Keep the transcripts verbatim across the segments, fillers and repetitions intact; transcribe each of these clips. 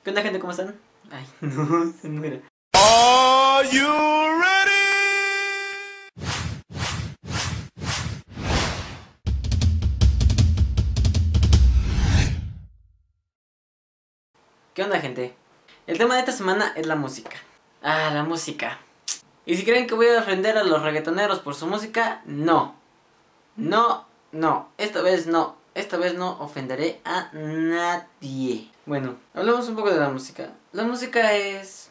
¿Qué onda, gente? ¿Cómo están? Ay, no, se muere. Are you ready? ¿Qué onda, gente? El tema de esta semana es la música. Ah, la música. Y si creen que voy a ofender a los reggaetoneros por su música, no. No, no. Esta vez no. Esta vez no ofenderé a nadie. Bueno, hablemos un poco de la música. La música es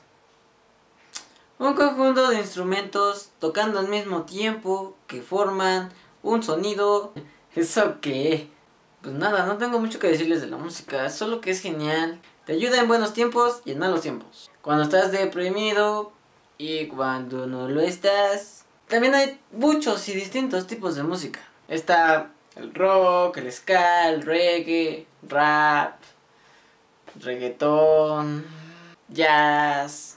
un conjunto de instrumentos tocando al mismo tiempo que forman un sonido. ¿Eso qué? Pues nada, no tengo mucho que decirles de la música, solo que es genial. Te ayuda en buenos tiempos y en malos tiempos. Cuando estás deprimido y cuando no lo estás. También hay muchos y distintos tipos de música. Está el rock, el ska, el reggae, rap, reggaetón, jazz,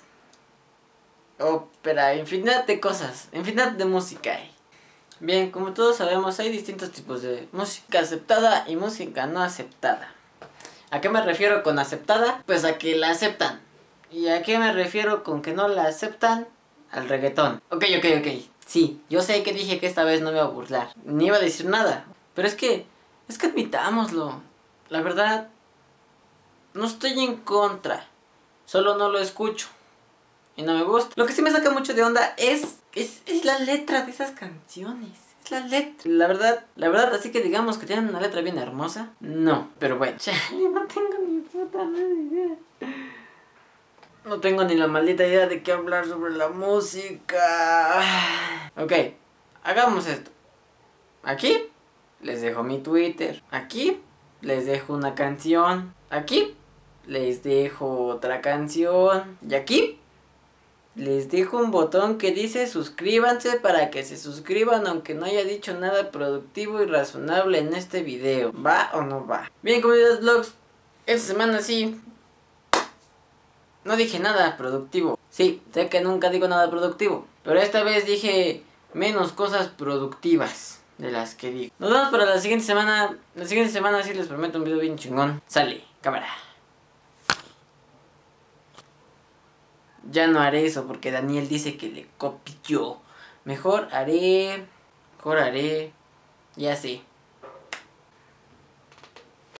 ópera, infinidad de cosas, infinidad de música hay. Bien, como todos sabemos, hay distintos tipos de música aceptada y música no aceptada. ¿A qué me refiero con aceptada? Pues a que la aceptan. ¿Y a qué me refiero con que no la aceptan? Al reggaetón. Ok, ok, ok. Sí, yo sé que dije que esta vez no me iba a burlar, ni iba a decir nada. Pero es que, es que admitámoslo. La verdad, no estoy en contra. Solo no lo escucho. Y no me gusta. Lo que sí me saca mucho de onda es, es, es la letra de esas canciones. Es la letra. La verdad, la verdad, así que digamos que tienen una letra bien hermosa. No, pero bueno. Chale, no tengo ni puta idea. No tengo ni la maldita idea de qué hablar sobre la música. Ok, hagamos esto. Aquí les dejo mi Twitter. Aquí les dejo una canción. Aquí les dejo otra canción. Y aquí les dejo un botón que dice suscríbanse para que se suscriban aunque no haya dicho nada productivo y razonable en este video. ¿Va o no va? Bien, comunidad vlogs, esta semana sí no dije nada productivo. Sí, sé que nunca digo nada productivo, pero esta vez dije menos cosas productivas de las que digo. Nos vemos para la siguiente semana. La siguiente semana sí les prometo un video bien chingón. Sale, cámara. Ya no haré eso porque Daniel dice que le copió. Mejor haré... Mejor haré... Ya sé.